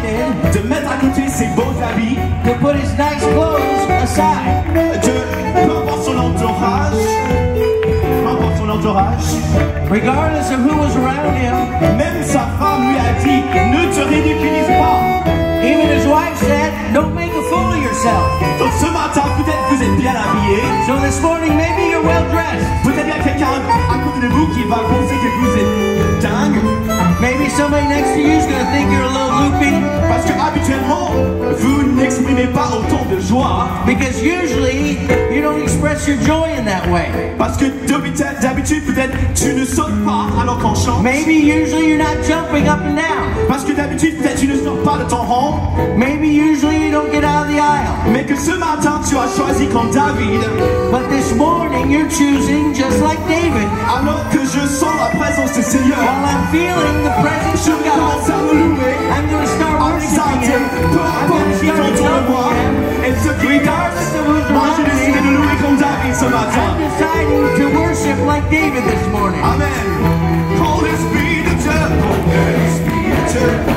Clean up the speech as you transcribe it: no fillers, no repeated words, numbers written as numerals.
decided de mettre à côté ses beaux habits, to put his nice clothes aside. peu importe son entourage, Regardless of who was around him, même sa femme lui a dit, ne te ridiculise pas. even his wife said, don't make a fool of yourself. Donc ce matin, peut-être vous êtes bien habillé, So this morning, maybe you're well dressed. peut-être il y a quelqu'un à côté de vous qui va penser que vous êtes dingue, Maybe somebody next to you is going to think you're a little loopy. parce que habituellement, vous n'exprimez pas autant de joie, Because usually, you don't express your joy in that way. parce que d'habitude, peut-être tu ne sautes pas alors qu'on chante, Maybe usually you're not jumping up and down. parce que d'habitude, peut-être tu ne sors pas de ton rang, Maybe usually you don't get out of the aisle. mais que ce matin, tu as choisi comme David, But this morning, you're choosing just like David. alors que je sens la présence du Seigneur, While I'm feeling the presence je of God, commence à le louer, I'm going to start à worshiping exalter, Him. peu I'm importe going to qui est start autour de moi, exalting Him. et ce qui Regardless of who's moi j'ai around décidé de me, louer comme David ce matin. I'm deciding to worship like David this morning. Amen. Holy Spirit, Holy Spirit,